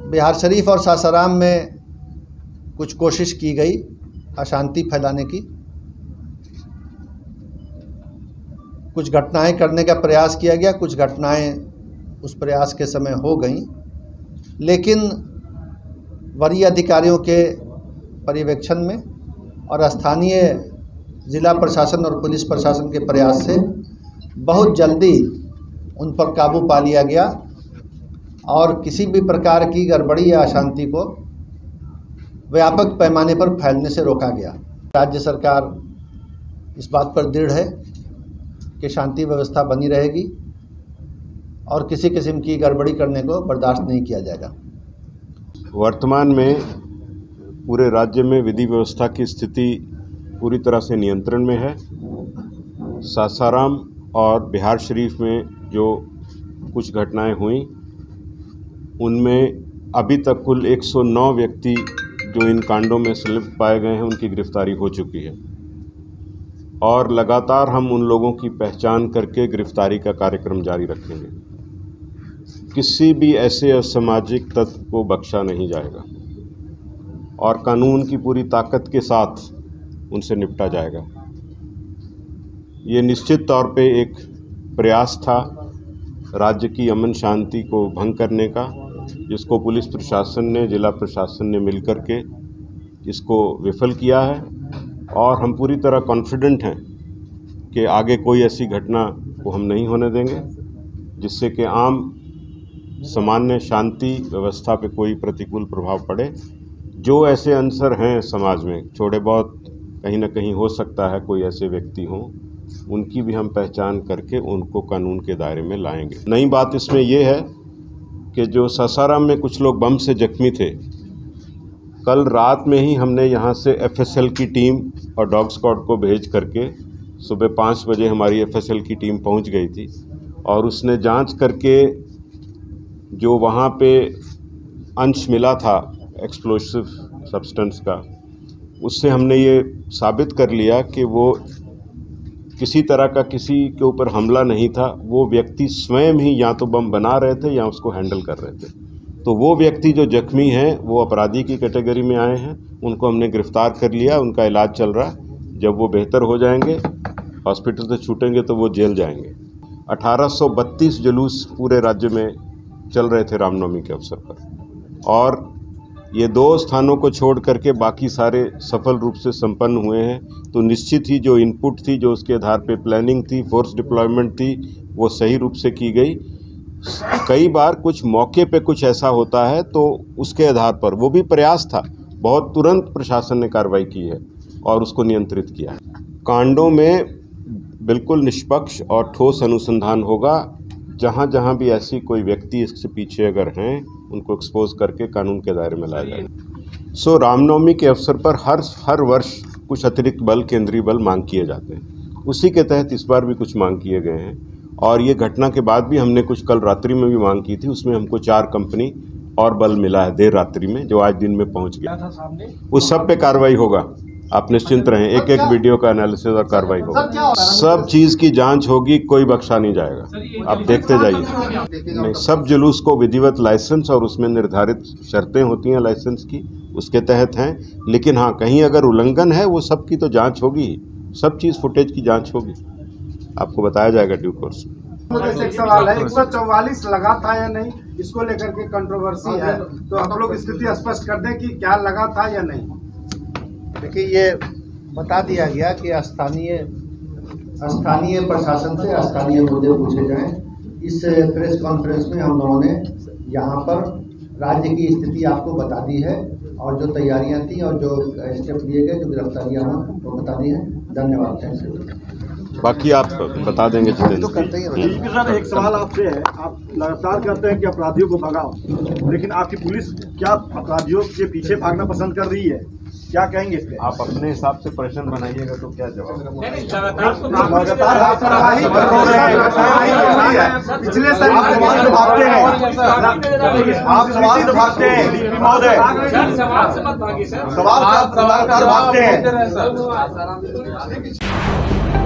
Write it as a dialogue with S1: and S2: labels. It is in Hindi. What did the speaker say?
S1: बिहार शरीफ और सासाराम में कुछ कोशिश की गई अशांति फैलाने की, कुछ घटनाएं करने का प्रयास किया गया, कुछ घटनाएं उस प्रयास के समय हो गईं, लेकिन वरीय अधिकारियों के पर्यवेक्षण में और स्थानीय जिला प्रशासन और पुलिस प्रशासन के प्रयास से बहुत जल्दी उन पर काबू पा लिया गया और किसी भी प्रकार की गड़बड़ी या अशांति को व्यापक पैमाने पर फैलने से रोका गया। राज्य सरकार इस बात पर दृढ़ है कि शांति व्यवस्था बनी रहेगी और किसी किस्म की गड़बड़ी करने को बर्दाश्त नहीं किया जाएगा।
S2: वर्तमान में पूरे राज्य में विधि व्यवस्था की स्थिति पूरी तरह से नियंत्रण में है। सासाराम और बिहार शरीफ में जो कुछ घटनाएं हुई उनमें अभी तक कुल 109 व्यक्ति जो इन कांडों में संलिप्त पाए गए हैं उनकी गिरफ्तारी हो चुकी है और लगातार हम उन लोगों की पहचान करके गिरफ्तारी का कार्यक्रम जारी रखेंगे। किसी भी ऐसे असामाजिक तत्व को बख्शा नहीं जाएगा और कानून की पूरी ताकत के साथ उनसे निपटा जाएगा। ये निश्चित तौर पे एक प्रयास था राज्य की अमन शांति को भंग करने का, जिसको पुलिस प्रशासन ने, जिला प्रशासन ने मिलकर के इसको विफल किया है और हम पूरी तरह कॉन्फिडेंट हैं कि आगे कोई ऐसी घटना को हम नहीं होने देंगे जिससे कि आम सामान्य शांति व्यवस्था पे कोई प्रतिकूल प्रभाव पड़े। जो ऐसे अंसर हैं समाज में, थोड़े बहुत कहीं ना कहीं हो सकता है कोई ऐसे व्यक्ति हों, उनकी भी हम पहचान करके उनको कानून के दायरे में लाएंगे। नई बात इसमें यह है कि जो सासाराम में कुछ लोग बम से जख्मी थे, कल रात में ही हमने यहाँ से एफएसएल की टीम और डॉग स्क्वाड को भेज करके सुबह 5 बजे हमारी एफएसएल की टीम पहुँच गई थी और उसने जांच करके जो वहाँ पे अंश मिला था एक्सप्लोसिव सब्सटेंस का, उससे हमने ये साबित कर लिया कि वो किसी तरह का किसी के ऊपर हमला नहीं था। वो व्यक्ति स्वयं ही या तो बम बना रहे थे या उसको हैंडल कर रहे थे। तो वो व्यक्ति जो जख्मी हैं वो अपराधी की कैटेगरी में आए हैं, उनको हमने गिरफ्तार कर लिया, उनका इलाज चल रहा है। जब वो बेहतर हो जाएंगे, हॉस्पिटल से छूटेंगे तो वो जेल जाएंगे। 1832 जुलूस पूरे राज्य में चल रहे थे रामनवमी के अवसर पर और ये 2 स्थानों को छोड़ करके बाकी सारे सफल रूप से संपन्न हुए हैं। तो निश्चित ही जो इनपुट थी, जो उसके आधार पे प्लानिंग थी, फोर्स डिप्लॉयमेंट थी, वो सही रूप से की गई। कई बार कुछ मौके पे कुछ ऐसा होता है तो उसके आधार पर, वो भी प्रयास था, बहुत तुरंत प्रशासन ने कार्रवाई की है और उसको नियंत्रित किया है। कांडों में बिल्कुल निष्पक्ष और ठोस अनुसंधान होगा। जहाँ जहाँ भी ऐसी कोई व्यक्ति इससे पीछे अगर हैं, उनको एक्सपोज करके कानून के दायरे में लाया जाए। रामनवमी के अवसर पर हर वर्ष कुछ अतिरिक्त बल, केंद्रीय बल मांग किए जाते हैं। उसी के तहत इस बार भी कुछ मांग किए गए हैं और ये घटना के बाद भी हमने कुछ कल रात्रि में भी मांग की थी। उसमें हमको 4 कंपनी और बल मिला है देर रात्रि में, जो आज दिन में पहुँच गया। उस सब पे कार्रवाई होगा, आप निश्चिंत रहें। एक एक वीडियो का एनालिसिस और कार्रवाई होगा, सब चीज़ की जांच होगी, कोई बख्शा नहीं जाएगा। आप देखते जाइए। नहीं, सब जुलूस को विधिवत लाइसेंस और उसमें निर्धारित शर्तें होती हैं लाइसेंस की, उसके तहत हैं। लेकिन हाँ, कहीं अगर उल्लंघन है, वो सब की तो जांच होगी, सब चीज़ फुटेज की जांच होगी, आपको बताया जाएगा ड्यू कोर्स में।
S3: एक सवाल है, 144 लगा था या नहीं, इसको लेकर के कंट्रोवर्सी है, तो आप लोग स्थिति स्पष्ट कर दें कि क्या लगा था या नहीं।
S1: देखिए, ये बता दिया गया कि स्थानीय प्रशासन से स्थानीय मुद्दे पूछे जाएं। इस प्रेस कॉन्फ्रेंस में हम लोगों ने यहाँ पर राज्य की स्थिति आपको बता दी है और जो तैयारियां थी और जो स्टेप लिए गए, जो गिरफ्तारियां हुई, वो बता दी है। धन्यवाद। Thank you.
S2: बाकी आप बता देंगे
S1: तो करते ही
S3: हैं। सर, एक सवाल आपसे है, आप लगातार कहते हैं कि अपराधियों को भगाओ, लेकिन आपकी पुलिस क्या अपराधियों के पीछे भागना पसंद कर रही है? क्या कहेंगे इस पे?
S2: आप अपने हिसाब से प्रश्न बनाइएगा तो क्या जवाब?
S3: पिछले सवाल भागते हैं, आप सवाल तो भागते हैं महोदय, सवाल भागते हैं।